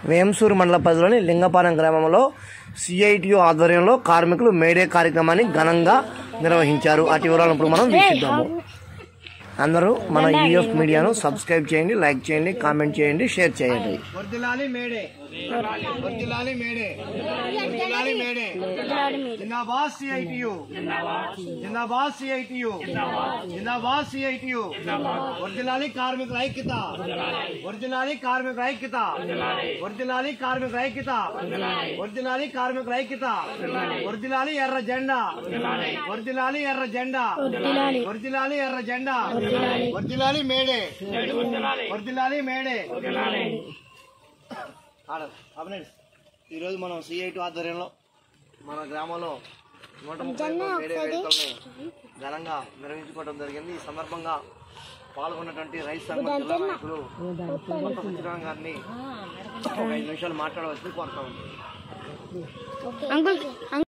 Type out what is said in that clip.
వేంసూరు మండల పరిధిలోని లింగపాలెం గ్రామంలో సిఐటియు ఆధ్వర్యంలో కార్మికులు మేడే కార్యక్రమాన్ని ఘనంగా నిర్వహించారు. అటు వివరాలను ఇప్పుడు మనం వీక్షిద్దాము. అందరూ మన యూఎఫ్ మీడియాను సబ్స్క్రైబ్ చేయండి, లైక్ చేయండి, కామెంట్ చేయండి, షేర్ చేయండి. వర్ధిల్లాలి మేడే, వర్ధిల్లాలి మేడే, వర్ధిల్లాలి మేడే. జిందాబాద్ సిఐటియు, జిందాబాద్ సిఐటియు, జిందాబాద్ సిఐటియు. వర్ధిల్లాలి కార్మికుల ఐక్యత, వర్ధిల్లాలి కార్మికుల ఐక్యత, వర్ధిల్లాలి కార్మికుల ఐక్యత, వర్ధిల్లాలి కార్మికుల ఐక్యత. వర్ధిల్లాలి ఎర్ర జెండా, వర్ధిల్లాలి ఎర్ర జెండా, వర్ధిల్లాలి ఎర్ర జెండా. వర్ధిల్లాలి మేడే, వర్ధిల్లాలి మేడే. ఈరోజు మనం సిఐటి ఆధ్వర్యంలో మన గ్రామంలో 130 మేడే వేడుకలను ఘనంగా నిర్వహించుకోవడం జరిగింది. ఈ సందర్భంగా పాల్గొన్నటువంటి రైతు సంఘం జిల్లా నాయకులు సత్యనారాయణ గారిని 5 నిమిషాలు మాట్లాడవలసింది కోరుతా ఉన్నాం.